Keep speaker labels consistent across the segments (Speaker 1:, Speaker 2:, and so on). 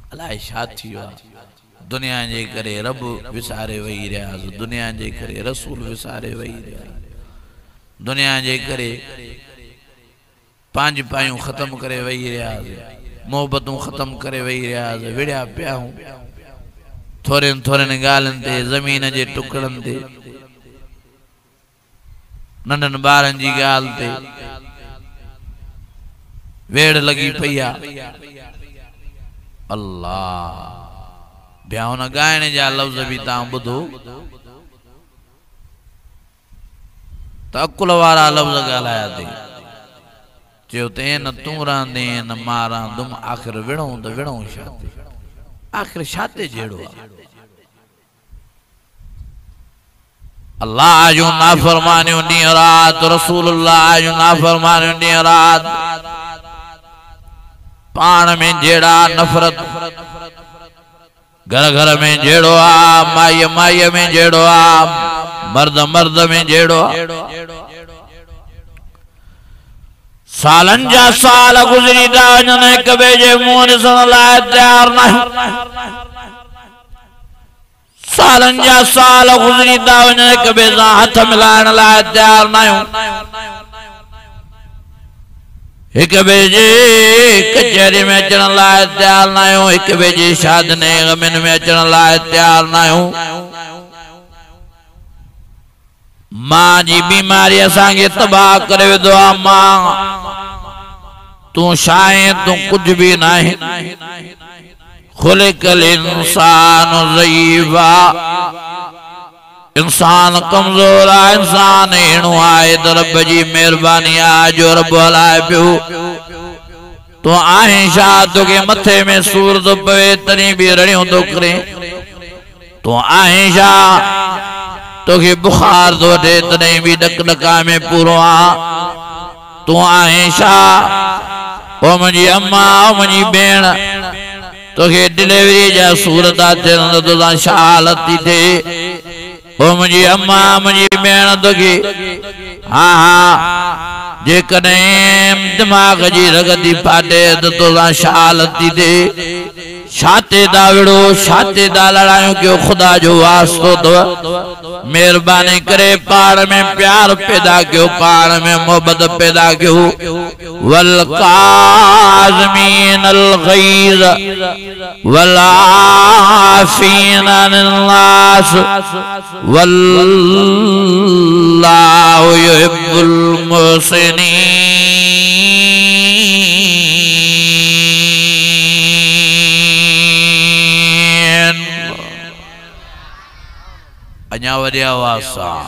Speaker 1: अलाए छा थी वियो आहे। दुनिया जे करे रब विसारे वही रहियासीं, दुनिया जे करे रसूल विसारे वही रहिया, दुनिया जे करे पांच पायूं ख़त्म करे वही रहियासीं, मोहब्बतूं ख़त्म करे वही रहियासीं, विड़िया पिया हूं थोरनि थोरनि ॻाल्हियुनि ते, ज़मीन जे टुकड़नि ते, नंढनि ॿारनि जी ॻाल्हि ते वेड़ लगी पई आहे। अल्लाह ॿिया हुन ॻाइण जा लफ़्ज़ बि तव्हां ॿुधो त अकुल वारा लफ़्ज़ ॻाल्हाया अथई। चयो त न तूं रहंदे न मां रहंदुमि, आख़िर विढ़ूं त विढ़ूं छा ते, आख़िर छा ते जहिड़ो आहे। अल्लाह जूं नाफ़रमानियूं ॾींहुं राति, रसूलुल्लाह जूं नाफ़रमानियूं ॾींहुं राति, पाण में जहिड़ा नफ़रत, घर घर में जहिड़ो आहे, माई माईअ में जहिड़ो आहे, मर्द मर्द में जहिड़ो आहे। सालन जा साल गुज़री था वञनि, हिक ॿिए जे मुंहुं ॾिसण लाइ तयार न, सालन जा साल गुज़री था वञनि, हिक ॿिए सां हथ मिलाइण लाइ तयार न आहियूं, हिक ॿिए जे कचहरी में अचण लाइ तयार न आहियूं, हिक ॿिए जी शादियुनि ग़मियुनि में अचण लाइ तयार न आहियूं। मां जी बीमारी असांखे तबाह करे विधो आहे। मां तूं छा आहे, तूं कुझु बि न आहे। खुलिकल इंसान ज़ईफ़ा, इंसान कमज़ोर आहे, इंसान अहिड़ो आहे त रब जी महिरबानी आहे जो रब हलाए पियो। तूं आहे छा, तोखे मथे में सूर थो पवे तॾहिं बि रड़ियूं थो करे। तूं आहे छा, तोखे बुखार थो अचे तॾहिं बि ॾक ॾका में पूरो आहे। तूं आहे छा, ओ मुंहिंजी अम्मा, ओ मुंहिंजी भेण, तोखे डिलीवरी जा सूर था थियनि त तोसां छा हालत थी थिए। ओ मुंहिंजी अम्मा, मुंहिंजी भेण, तोखे हा जेकॾहिं दिमाग़ जी रग थी फाटे त तोसां छा हालत थी थिए। छाते दा विड़ो, छाते दा लड़ायूं कयो, खुदा जो वास्तो अथव। मेहरबानी करे पाण में प्यार पैदा कयो, पाण में मोहब्बत पैदा कयो। वल काज़मीन अल गैज़ वल आफ़ीन अनिन नास वल्लाहु युहिब्बुल मुहसिनीन। अञा वरी आवाज़ सां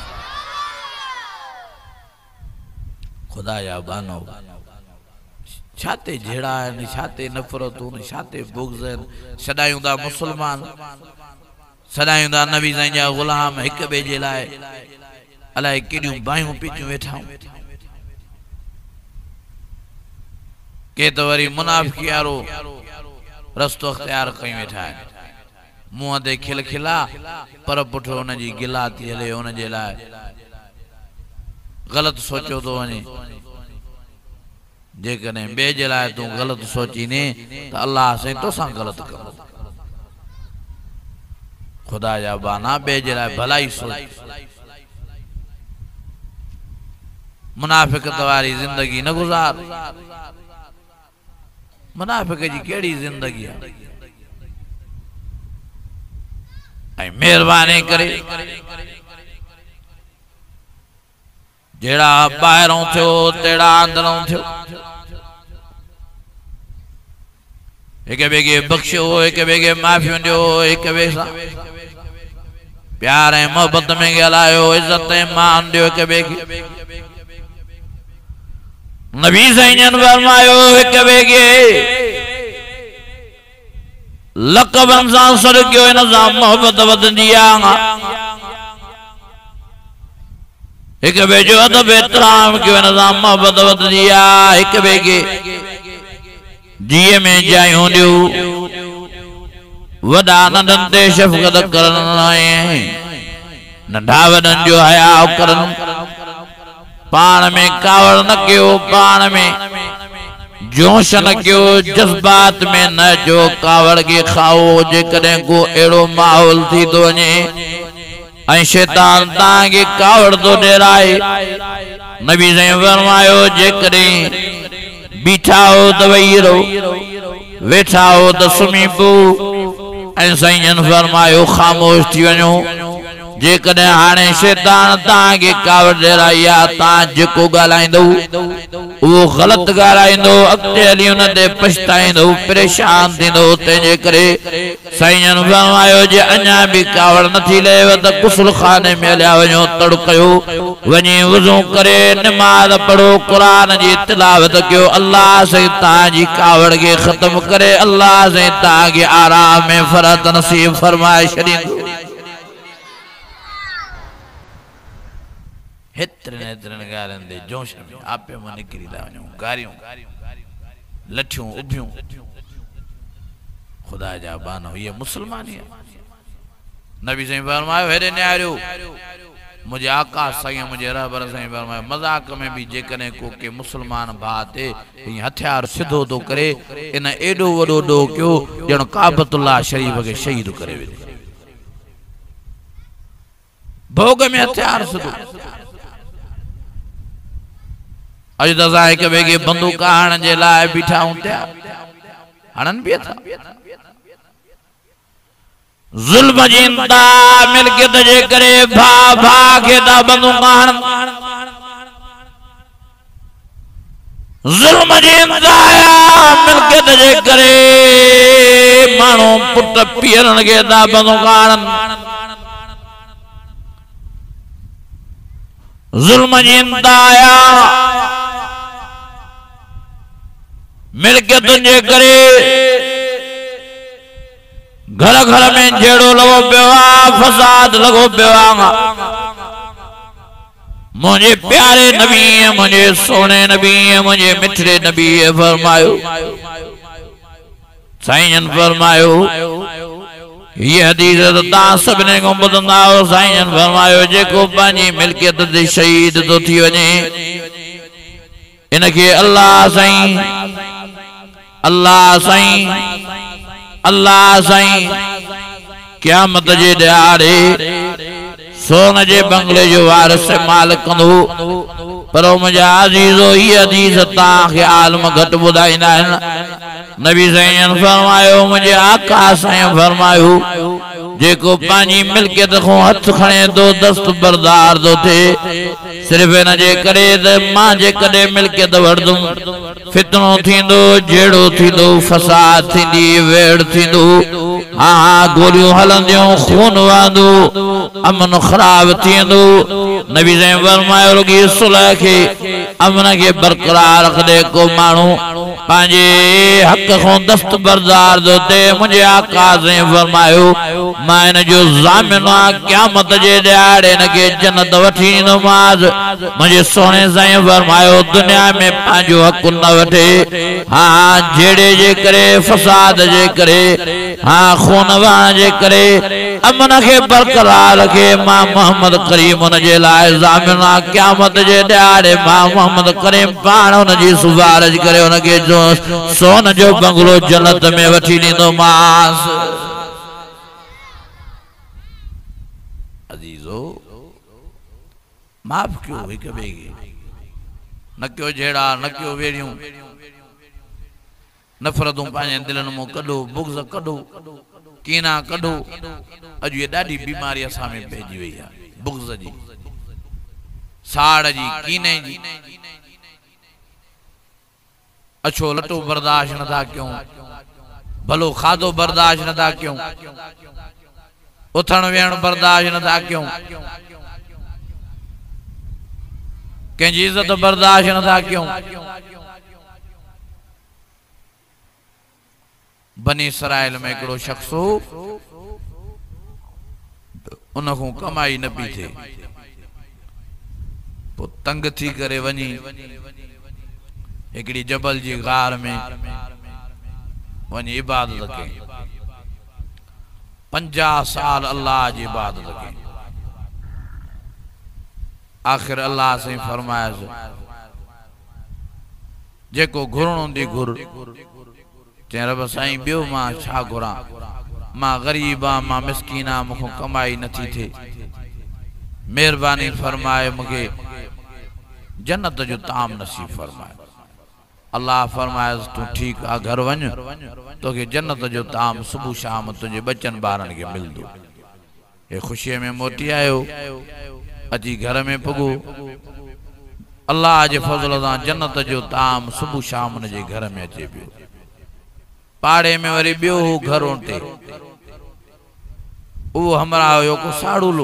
Speaker 1: खुदा या बानो छाते जहिड़ा आहिनि, छाते नफ़रतूं, छाते बुग़्ज़ आहिनि। सदायूं था मुस्लमान, सदायूं था नबी साईं जा ग़ुलाम, हिक ॿिए जे लाइ अलाए केॾियूं बाहियूं पीतियूं वेठा आहियूं। के त वरी मुनाफ़िक़ी वारो रस्तो अख़्तियार कई वेठा आहिनि। मुंहं ते खिल खिला पर पुठो हुनजी गिला थी हले, हुनजे लाइ ग़लति सोचियो थो वञे। जेकॾहिं ॿिए जे लाइ तूं ग़लति सोचीने त अल्लाह साईं तोसां ग़लति कंदो। खुदा जा बाना ॿिए जे लाइ भलाई सोच। मुनाफ़िक़त वारी ज़िंदगी न गुज़ार। मुनाफ़िक़ जी कहिड़ी ज़िंदगी आहे। ऐं महिरबानी करे जहिड़ा ॿाहिरों थियो तहिड़ा अंदरों थियो, हिक ॿिए खे बख़्शियो, हिक ॿिए खे माफ़ियूं ॾियो, हिक ॿिए सां प्यार ऐं मोहब्बत में ॻाल्हायो, इज़त ऐं मान ॾियो हिक ॿिए खे। नबी साईं जन फरमायो हिक ॿिए खे लक़बनि सां सॾु कयो, हिन सां मोहब्बत वधंदी आहे। हिक ॿिए जो अदब एतिराम कयो, हिन सां मोहब्बत वधंदी आहे। हिक ॿिए खे जीअ में जायूं ॾियो, वॾा नंढनि ते शफ़क़त करण, नंढा वॾनि जो हया करनि। पाण में कावड़ न कयो, पाण में जोश न क्यों जज्बात में न जो कावड़ के खाओ जेकॾहिं को अहिड़ो माहौल थी तो वञे ऐं शैतान तव्हांखे कावड़ तो ॾेराए नबी साईं फरमायो जेकॾहिं बीठा हो त वेही रहो वेठा हो त सुम्ही पओ ऐं साईं फरमायो ख़ामोश थी वञो जेकॾहिं हाणे शैतान तव्हांखे कावड़ ॾेराई आहे तव्हां जेको ॻाल्हाईंदो वो गलत ॻाल्हाईंदो अॻिते हली हुन ते पछताईंदो परेशान थींदो तंहिंजे करे साईं फरमायो जे अञा बि कावड़ नथी लहेव त गुस्ल खाने में हलिया वञो तड़ो कयो वञी वुज़ू करे नमाज़ पढ़ो क़ुरान जी तिलावत कयो अल्लाह साईं तव्हांजी कावड़ खे ख़त्म करे अल्लाह साईं तव्हांखे आराम में फरत नसीब फरमाए छॾींदो हेतिरनि ॻाल्हियुनि ते जोश में आपे मां निकिरी था वञूं गारियूं लठियूं उभियूं खुदा जा बानो ये मुसलमानी है नबी साईं फरमायो हेॾे निहारियो मुझे आका साईं मुझे रहबर साईं फरमायो मज़ाक में भी जेकॾहिं को के मुसलमान भाउ ते हथियार सिधो तो करे इन एॾो वॾो ॾोह कयो ॼण काबतुल्लाह शरीफ खे शहीद करे विझे भोग में हथियार सिधो अज त असां हिक ॿिए खे बंदूक हणण जे लाइ बीठा हूं थिया हणनि बि था ज़ुल्म जी मिल्कियत जे करे भाउ भाउ खे था बंदूक हणनि ज़ुल्म जी मिल्कियत जे करे माण्हू पुट पीअरनि खे था बंदूक हणनि ज़ुल्म जी मिल्कियतुनि जे करे घर घर में झेड़ो लॻो पियो आहे फसाद लॻो पियो आहे मुझे प्यारे नबी मुझे सोने नबी मुझे मिठड़े नबी फरमायो साईं फरमायो ये हदीस ता सभिनी को ॿुधंदा हो साईं फरमायो जेको पंहिंजी मिल्कियत ते शहीद तो थी वञे इनके अल्लाह साईं क़यामत जे ॾियारे सोन जे बंगले जो वारिस मालिक कंदो पर मुंहिंजा अज़ीज़ो ही हदीस तव्हांखे आलम घटि ॿुधाईंदा आहिनि नबी साईं फरमायो मुंहिंजे आका साईं फरमायो जेको पंहिंजी मिल्कियत खां हथ खणे थो दस्तबरदार थो थिए सिर्फ़ इन जे करे त मां जेकॾहिं मिल्कियत वठंदुमि फितनो थींदो झेड़ो थींदो फसाद थींदी वेड़ थींदो हा गोलियूं हलंदियूं खून वहंदो अमन ख़राब थींदो नबी साईं फरमायो रुॻी सुलह खे अमन खे बरक़रार रखंदे को माण्हू पंहिंजे हक़ खां दस्तबरदार थो थिए मुंहिंजे आका साईं फरमायो मां इन जो ज़ामिन आहियां क़यामत जे ॾियारे इनखे जन्नत वठी ईंदोमांसि मुंहिंजे सोने साईं फरमायो दुनिया में पंहिंजो हक़ न वठे हा झेड़े जे करे फसाद जे करे हा खून वहण जे करे अमन खे बरक़रार रखे मां मोहम्मद करीम उन जे लाइ ज़ामिन आहियां क़यामत जे ॾियारे मां मोहम्मद करीम पाण उन जी सिफारिश करे उनखे जो सोन जो बंगलो जन्नत में वठी ॾींदोमांसि अजीजो माफ़ कयो हिक ॿिए खे न कयो झेड़ा न कयो वेड़ियूं नफ़रतूं पंहिंजे दिलनि मां कढो बुग़्ज़ कढो कीना कढो अॼु ये ॾाढी बीमारी असां में पइजी वई आहे बुग़्ज़ जी साड़ जी कीने जी अच्छो लटो बर्दाश्त नथा कयूं भलो खाधो बर्दाश्त नथा कयूं उथण वेहण बर्दाश्त नथा कयूं कंहिंजी इज़त बर्दाश्त नथा कयूं बनी इसराइल में हिकिड़ो शख्स हो उनखूं कमाई न पई थिए पोइ तंग थी करे वञी हिकिड़ी जबल जी गार में वञी इबादत कई 50 साल अल्लाह जी इबादत कई आखिर अल्लाह से फरमाया जेको घुरणो दी घुर चई रब साईं बियो मां छा घुरां मां गरीब आ मां मिस्कीन आ मुखो कमाई नथी थे मेहरबानी फरमाए मुखे जन्नत जो ताम नसीब फरमाए अल्लाह फरमाए तू ठीक आ घर वञ तोखे जन्नत जो ताम सुबह शाम तुझे बच्चन बारन के मिलदो ये खुशी में मोटी आयो अजी घर में पुगो अल्लाह जे फजल सां जन्नत जो ताम सुबह शाम उन जे घर में अचे पियो पाड़े में वरी बियो हो घरों ते वो हमरा हो को साड़ूलो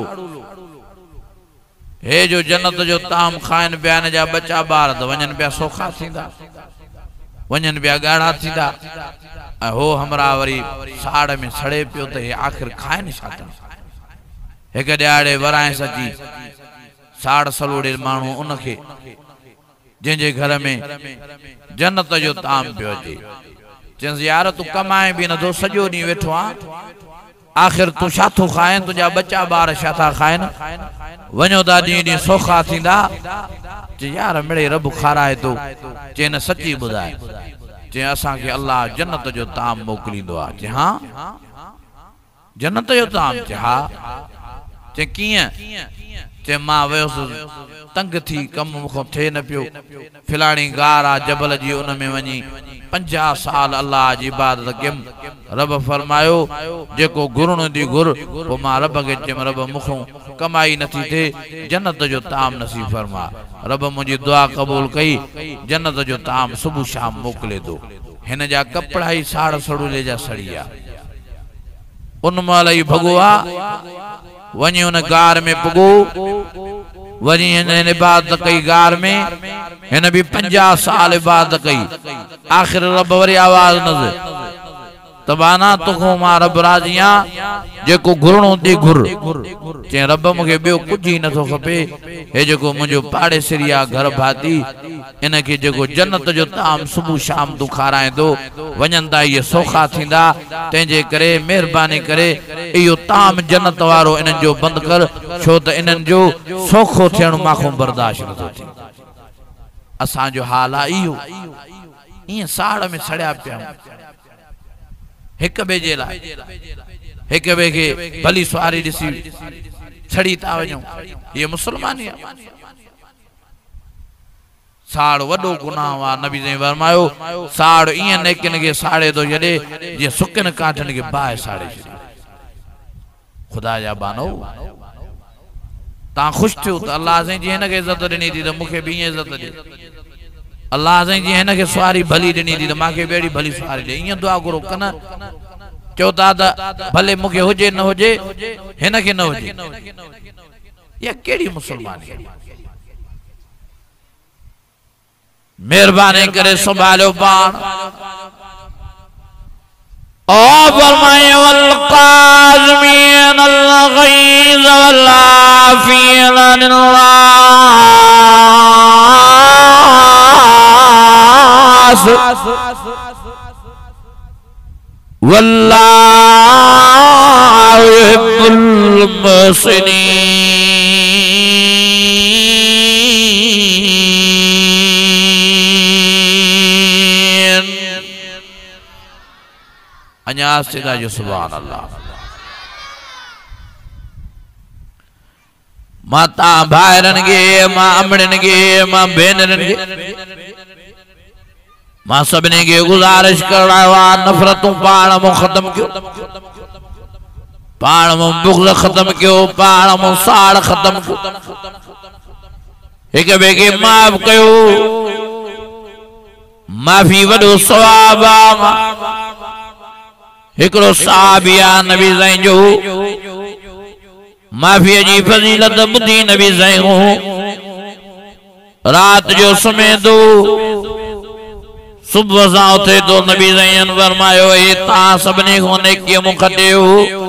Speaker 1: हे जो जन्नत जो ताम खाइन बयान जा बच्चा बार तो वजन पिया सोखा थींदा वजन पिया गाढ़ा थींदा हो हमरा वरी साड़ में सड़े पियो तो आखिर खाइन छाता एक ॾियारे वराए सची साड़ सलोड़े मानू उनके जिनके घर में जन्नत जो ताम पियो अचे चंस यार तू कमाए भी न तो सजो नी वेठो आ आखिर तू छाथो खाए तुझा बच्चा बार छाथा खाइन वणो ता डी सोखा थींदा चे यार मेरे रब खाराए तो चे न सच्ची बुधाए चे असा के अल्लाह जन्नत जो ताम मोकलींदो आ चे हां जन्नत जो ताम चे हां चे किए चे मां वयोस तंग थी कम मुखो थे न पियो फिलाणी गारा जबल जी उन में वनी 50 साल अल्लाह जी इबादत कम रब फरमायो जेको घुरण दी घुर वो मां रब के चम रब मुखो कमाई नथी थे जन्नत जो ताम नसीब फरमा रब मुझी दुआ कबूल कई जन्नत जो ताम सुबह शाम मोकले दो हिन जा कपड़ा ही साड़ सड़ूले जा सड़िया उन मालई भगवा वनी उन गार में पुगो वनी इन इबादत कई गार में इन भी 50 साल इबादत कई आखिर रब वरी आवाज नजर तबाना तुखो मां रब राजिया जेको घुरणो दी घुर चे रब मुके बियो कुछ ही न तो खपे हे जेको मुजो पाड़े सिरिया घर भाती इनके जेको जन्नत जो ताम सुबह शाम तू खाराए दो वजनदा ये सोखा थींदा तेजे करे मेहरबानी करे इयो ताम जन्नत वारो इनन जो बंद कर छो त इनन जो सोखो थियण माखो बर्दाश्त न थी असा जो हाल आ इयो ये साड़ में सड़या पिया एक बेजे ला एक बेगे भली सवारी दिसी छड़ी ता वणो ये मुसलमानी साड़ वडो गुनाह वा नबी ने फरमायो साड़ इए नेकन के साड़े तो जडे जे सुकन काटन के बाय साड़े खुदा जा बानो ता खुश थियो त अल्लाह से जे न के इज्जत देनी थी तो मुखे भी इज्जत दे अल्लाह से जी हिन के सवारी भली दिनी थी तो माके बेड़ी भली सवारी दे इए दुआ करो कना चौथा दा भले मुके होजे न होजे हिन के न होजे ये केड़ी मुसलमानी मेहरबानी करे संभालो बाण ओ फरमाए वल काज़मीन अल गैज़ वल आफ़ीन वल्लाहु युहिब्बुल मुहसिनीन अन्या सिदा जो सुभान अल्लाह माता भाइरन गे मां अमड़न गे मां भेनरन गे मां सबने के गुजारिश कर नफरतों पाण मो खत्म क्यों पाण मो बुग़्ज़ खत्म क्यों पाण मो साड़ खत्म क्यों एक बे के माफ कयो माफी वडो सवाब एकड़ो साहबिया नबी साईं जो माफी जी फजीलत बुधी नबी साईं हो रात जो समय दो सुबह सा उथे तो नबी साईं फरमायो ए ता सबने होने के मुखते हो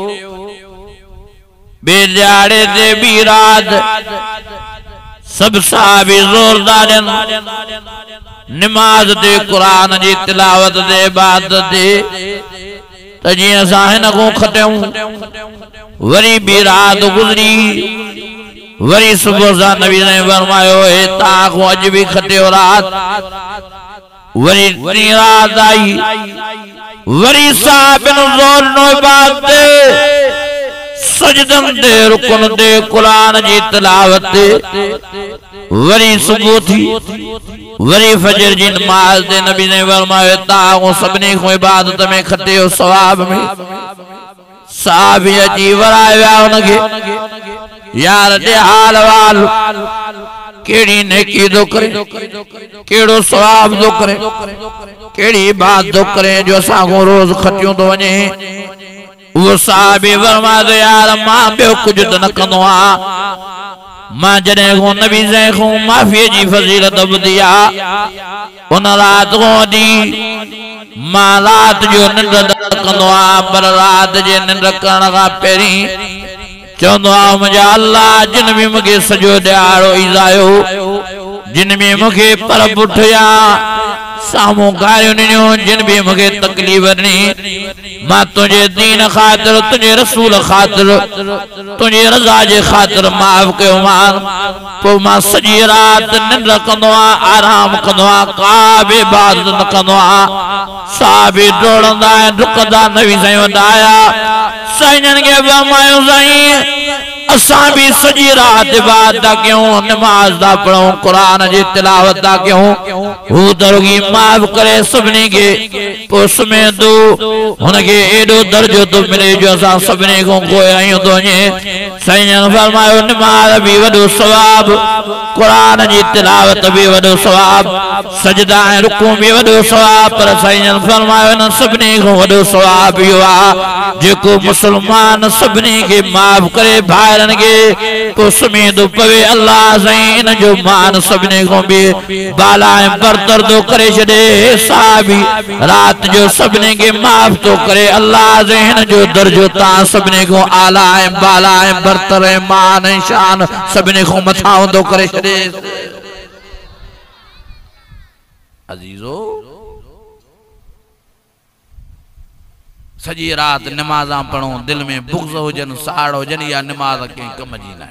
Speaker 1: बेजाड़े दे भी रात सब साहबी जोरदार नमाज दे कुरान जी तिलावत दे इबादत दे तजी असा हिन को खटूं वरी भी रात गुजरी वरी सुबह सा नबी ने फरमायो ए ता को अज भी खटियो रात वरी रात आई वरी साहब ज़ोर नो बात सजदन दे रुकन दे कुरान जी तिलावत वरी सुबह थी वरी फजर जी नमाज दे नबी ने फरमाया ताओ सबने को इबादत में खते हो सवाब में साहब जी वराया उनके यार दे हाल वाल केड़ी नेकी दो करे केड़ो सवाब दो करे केड़ी बात दो करे जो सागो रोज खटियों तो वने वो साहब फरमा दे यार मां बे कुछ त न कंदो आ मां जने को नबी से को माफी जी फजीलत दिया उन रात को दी मां रात जो निंद कंदो आ पर रात जे निंद करण का पेरी चंदो आ मुझा अल्लाह जिन भी मुझे सजो दियारो इजायो जिन भी मुझे पर बुठया सामो गायो जिन भी मुझे तकलीफ नहीं मां तुझे दीन खातिर तुझे रसूल खातिर तुझे रजा जे खातिर माफ कयो मान पो मां सजी रात निंड कंदो आ आराम कंदो आ का बि इबादत न कंदो आ साहबी डोड़ंदा डुकदा नबी साईं वधाया साईं के फरमायो साईं असां भी सजी रात इबादत क्यों नमाज दा पढ़ो कुरान जी तिलावत दा क्यों हु दरगी माफ करे सबने के पोस में दो उनके एडो दर्जो तो मिले जो असां सबने को कोई तो ने साईं फरमायो नमाज भी वडो सवाब कुरान जी तिलावत भी वडो सवाब सजदा रुकू भी वडो सवाब पर साईं फरमायो न सबने को वडो सवाब यो आ जेको मुसलमान सबने के माफ करे भाईरन के तो समेत पवे अल्लाह साईं जो मान सबने को भी बाला बरतर दो करे छे साहबी रात जो सबने के माफ तो करे अल्लाह जहन जो दर्जो ता सबने को आला है बाला है बरतर है मान शान सबने को मथाओ दो करे छे अजीजो सजी रात नमाज़ा पढ़ो दिल में बुग़्ज़ हुजन साड़ हुजन या नमाज के कम जी ना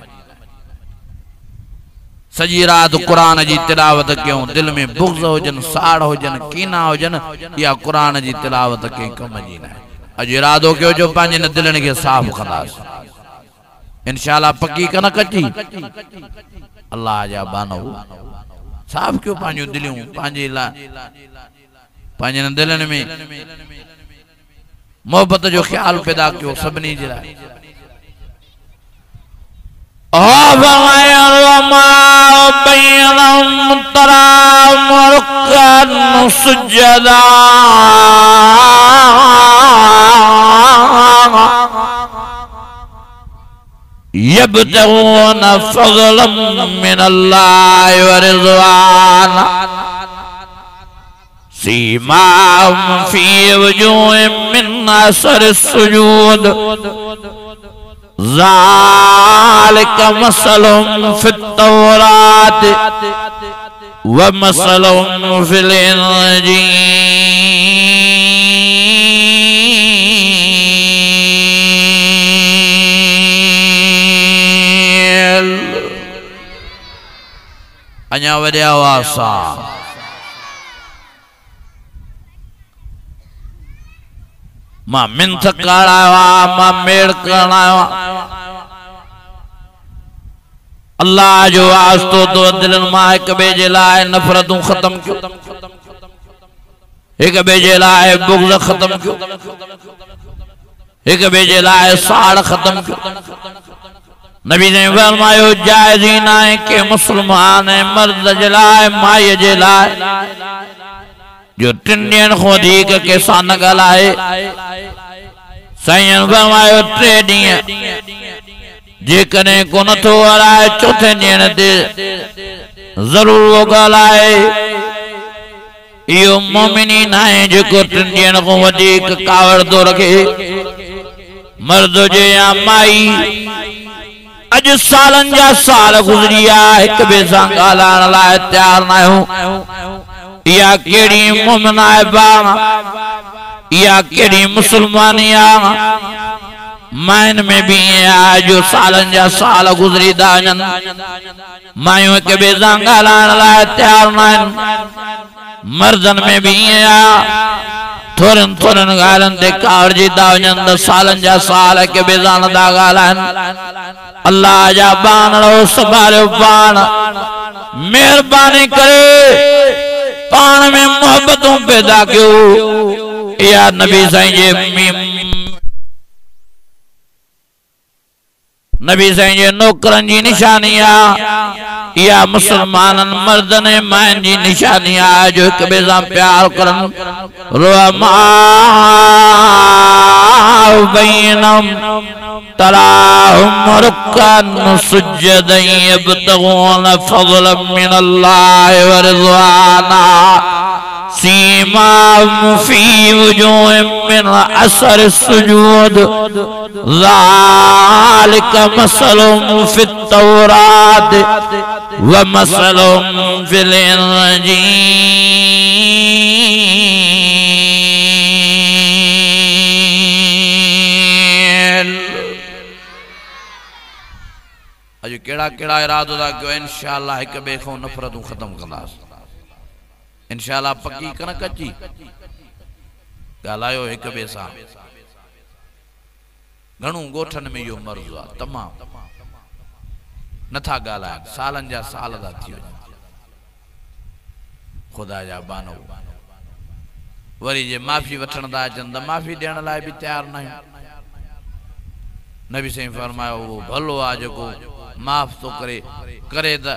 Speaker 1: सजी रात कुरान जी तिलावत क्यों दिल में बुग़्ज़ हुजन साड़ हुजन कीना हुजन या कुरान जी तिलावत के कम जी ना अज इरादो कयो जो पांजे न दिलन के साफ खलास इंशाअल्लाह पक्की कन कची अल्लाह जा बानो साफ क्यों पांजो दिलियों पांजे ला पांजे न दिलन में मोहब्बत जो ख्याल पैदा क्यों सबनी जरा यब्तगून फज़लन मिनल्लाहि व रिज़वाना सीमाहुम फी वजूहिहिम मिन असरि सुजूद ज़ालिका मसलुहुम फित तौरात व मसलुहुम फिल इंजील अञा वॾे आवाज़ सां मां मिंथ कराया मां मेड़ कराया अल्लाह जो वास्तो तो दिलन मां एक बे जे लाए नफरतूं खत्म क्यों एक बे जे लाए बुग़्ज़ खत्म क्यों एक बे जे लाए साड़ खत्म क्यों नबी ने फरमायो जायज़ ही ना है कि मुसलमान मर्द जे लाए माई जे लाए जो टिंडियन खोदी के सान गलाए साईं फरमायो 3 ॾींहं जे कने को नथो हलाए चौथे ॾींहं ते जरूर वो गलाए इहो मोमिनीन आहे जेको 3 ॾींहं को वधीक कावड़ तो रखे मर्द जे या माई अज सालन जा साल गुजरिया एक बे सां ॻाल्हाइण लाइ तैयार न आहियूं या केड़ी मोमिन आहे बा या केड़ी मुसलमानी आ माइन में भी आ जो सालन जा साल गुजरी दान मायूं के बे सां ॻाल्हाइण लाइ तैयार न आहिनि मर्दन में भी आया थोरन थोरन गालन ते कारजी दावजन 10 सालन जा साल के बेजान दा गालन अल्लाह जा बान रो संभालो बान मेहरबानी करे पान में मोहब्बतों पैदा क्यों या नबी साईं जे नबी साईं जे नौकरन जी निशानी आ या मुसलमानन मर्दन माइन जी निशानी आ जो एक ॿिए सां प्यार करन रुहमा बैनम तराहुम रुक्कन सुज्जदन यब्तगून फज़लन मिनल्लाहि व रिज़वाना सीमाहुम फी वजूहिहिम मिन असर सुजूद ज़ालिक मसलुहुम फित तौरात व मसलुहुम फिल इंजील। अॼु केड़ा केड़ा इरादो था कयो इंशाअल्लाह हिक ॿिए खां नफ़रतूं ख़त्म कंदासीं इंशाअल्लाह पक्की कन कच्ची ॻाल्हायो हिक ॿिए सां घणो ॻोठन में इहो मर्ज़ आहे तमामु नथा ॻाल्हाइनि सालन जा साल था थी वञनि ख़ुदा जा बानो वरी जे माफ़ी वठण था अचनि त माफ़ी ॾियण लाइ बि तयारु न आहियूं नबी साईं फरमायो उहो भलो आहे जेको माफ़ थो करे करे त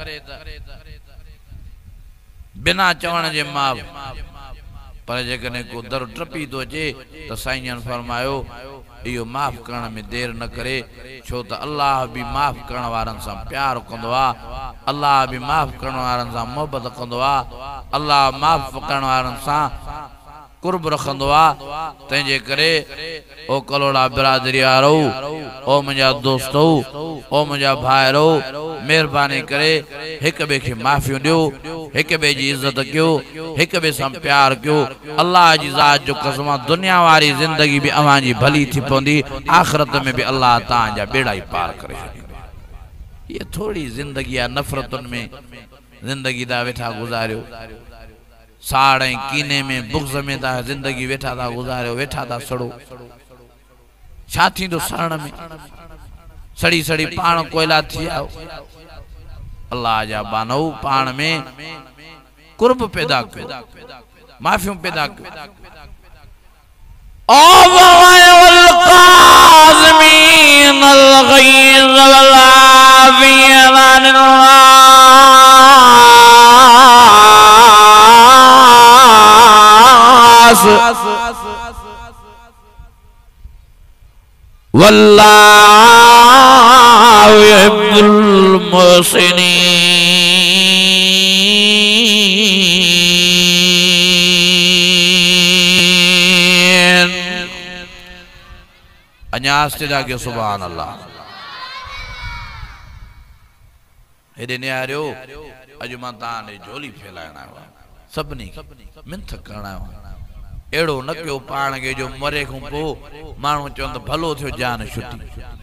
Speaker 1: बिना चवण जे माफ़ पर जेकॾहिं को दर टपी थो अचे त साईं फरमायो इहो माफ़ करण में देर न करे छो त अल्लाह भी माफ़ करण वारनि सां प्यार कंदो आहे अल्लाह भी माफ़ करण वारनि सां मोहबत कंदो आहे अल्लाह माफ़ करण वारनि सां कुर्ब रखंदो आहे तंहिंजे करे ओ कलोड़ा बिरादरी वारो ओ मुंहिंजा दोस्तो ओ मुंहिंजा भाइरो मेहरबानी करे हिक ॿिए खे माफ़ियूं ॾियो हिक ॿिए जी इज़त कयो हिक ॿिए सां प्यार कयो अल्लाह जी ज़ात जो कसम दुनिया वारी ज़िंदगी भी अवां जी भली थी पवंदी आख़िरत में भी अल्लाह तव्हांजा बेड़ा ई पार करे छॾींदो ये थोड़ी ज़िंदगी आहे नफ़रतुनि में ज़िंदगी दा वेठा गुज़ारियो साड़ ऐं कीने में बुग़्ज़ में ता ज़िंदगी वेठा था गुज़ारियो वेठा था सड़ो छा थींदो सड़न में सड़ी सड़ी पाण कोयला थी आओ अल्लाह जा बानो पाण में कुर्ब पैदा कयो माफ़ियूं पैदा कयो والقاظمين الغيظ والعافين عن الناس والله يحب المحسنين अन्यास्ते जाके सुभान अल्लाह हेॾे निहारियो अॼु मां तव्हां ॾे झोली फैलाइण आयो आहियां सभिनी मिंथ करण आयो आहियां अहिड़ो न कयो पाण खे जो मरे खां पोइ माण्हू चवनि त भलो थियो जान छुटी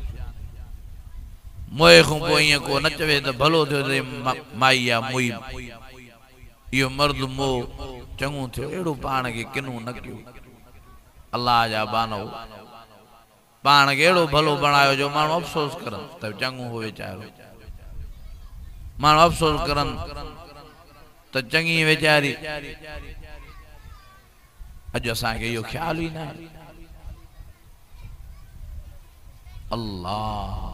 Speaker 1: मोए खां पोइ ईअं को न चवे त भलो थियो त माई आहे मुई इहो मर्द मोह चङो थियो अहिड़ो पाण खे किनो न कयो अल्लाह जा बानो पाण खे अहिड़ो भलो बणायो जो माण्हू अफ़सोस करनि त चङो हो वीचारो माण्हू अफ़सोस करनि त चङी वीचारी अॼु असांखे इहो ख़्याल ई न आहे अल्लाह